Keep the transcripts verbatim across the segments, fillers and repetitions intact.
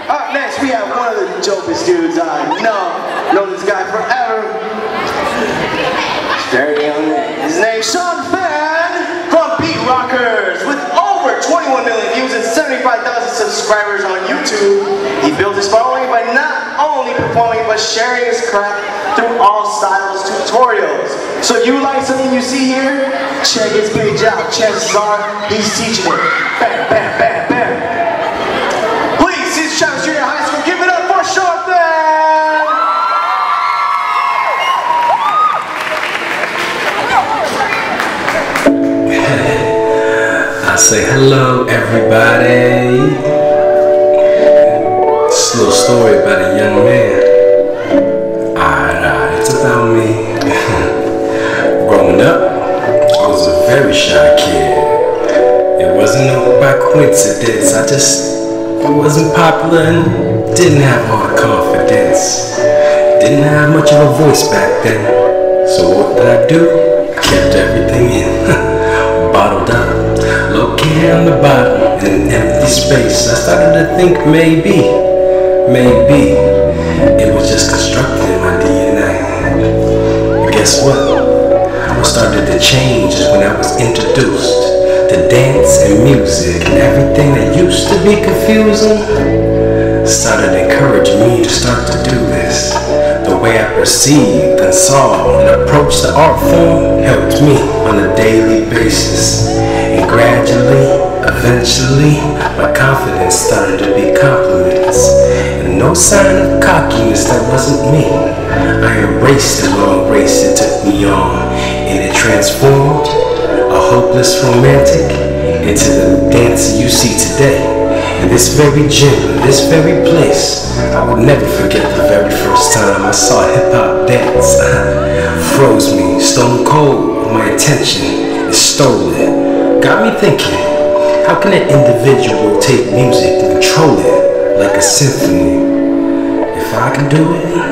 Up next, we have one of the dopest dudes I know. Know this guy forever. He's very young. His name's Shawn Phan from Beat Rockers. With over twenty-one million views and seventy-five thousand subscribers on YouTube, he built his following by not only performing but sharing his craft through all styles tutorials. So you like something you see here? Check his page out. Chances are he's teaching it. Bam, bam, bam, bam. Please, he's Travis Junior High School. Give it up for Shawn Phan! I say hello, everybody. It's a little story about a young man. Alright, alright, it's about me. Growing up, I was a very shy kid. It wasn't by coincidence. I just wasn't popular and didn't have all the confidence. Didn't have much of a voice back then. So what did I do? I kept everything in. Bottled up. Low key on the bottom in an empty space. I started to think maybe, maybe it was just constructed in my D N A. But guess what? What started to change is when I was introduced to dance and music, and everything that used to be confusing started encouraging me to start to do this. The way I perceived and saw and approached the art form helped me on a daily basis. And gradually, eventually, my confidence started to be compliments. And no sign of cockiness that wasn't me. I embraced the long race it took me on, and it transformed a hopeless romantic into the dancer you see today. In this very gym, this very place, I will never forget the very first time I saw hip-hop dance. Froze me, stone cold, my attention is stolen. Got me thinking, how can an individual take music and control it like a symphony? If I could do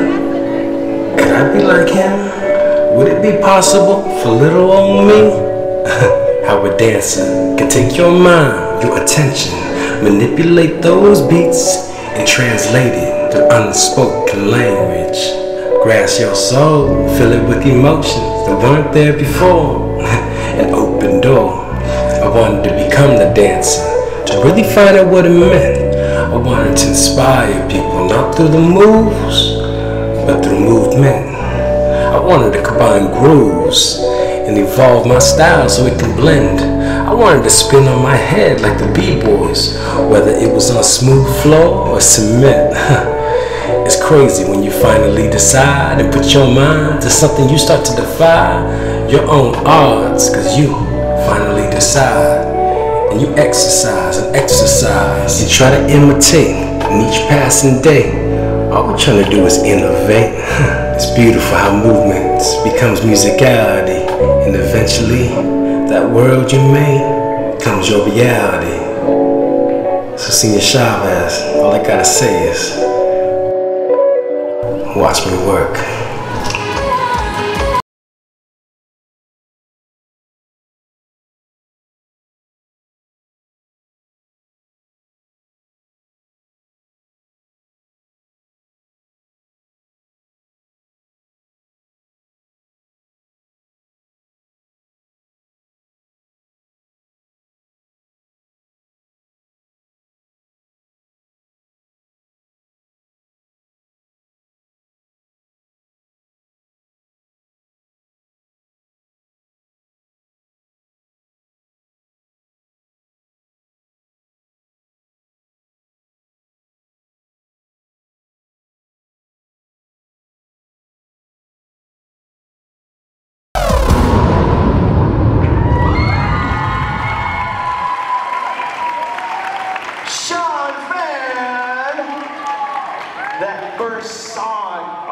it, could I be like him? Would it be possible for little old me? How a dancer can take your mind, your attention, manipulate those beats and translate it to unspoken language. Grasp your soul, fill it with emotions that weren't there before. An open door. I wanted to become the dancer, to really find out what it meant. I wanted to inspire people, not through the moves, but through movement. I wanted to combine grooves and evolve my style so it can blend. I wanted to spin on my head like the B-boys, whether it was on smooth floor or cement. It's crazy when you finally decide and put your mind to something you start to defy your own odds, cause you finally decide and you exercise and exercise and try to imitate in each passing day. All we're trying to do is innovate. It's beautiful how movements becomes musicality, and eventually that world you made becomes your reality. So Senior Chavez, all I gotta say is watch me work. Shawn Phan, that first song